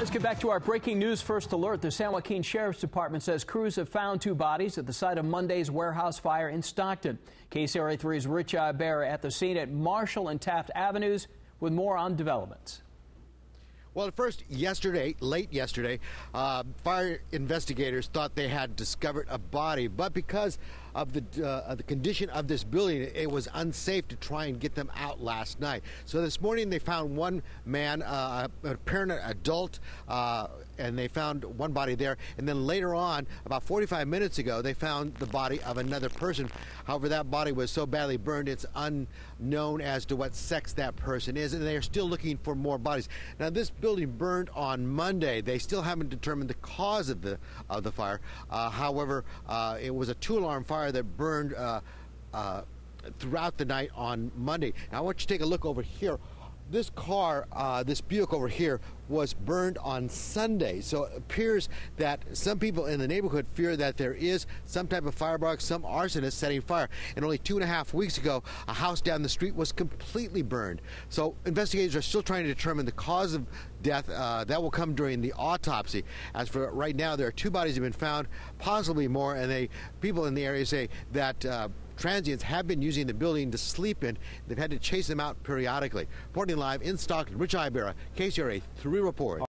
Let's get back to our breaking news first alert. The San Joaquin Sheriff's Department says crews have found 2 bodies at the site of Monday's warehouse fire in Stockton. KCRA 3's Rich Ibarra at the scene at Marshall and Taft Avenues with more on developments. Well, at first, late yesterday, fire investigators thought they had discovered a body, but because of the condition of this building, it was unsafe to try and get them out last night. So this morning they found one man, apparent adult, and they found one body there. And then later on, about 45 minutes ago, they found the body of another person. However, that body was so badly burned, it's unknown as to what sex that person is, and they are still looking for more bodies. Now, this building burned on Monday. They still haven't determined the cause of the fire. However, it was a 2-alarm fire that burned throughout the night on Monday. Now, I want you to take a look over here. This car, this Buick over here, was burned on Sunday. So it appears that some people in the neighborhood fear that there is some type of firebug, some arsonist setting fire. And only 2.5 weeks ago, a house down the street was completely burned. So investigators are still trying to determine the cause of death. That will come during the autopsy. As for right now, there are 2 bodies have been found, possibly more, and people in the area say that transients have been using the building to sleep in. They've had to chase them out periodically. Reporting live in Stockton, Rich Ibarra, KCRA 3 report.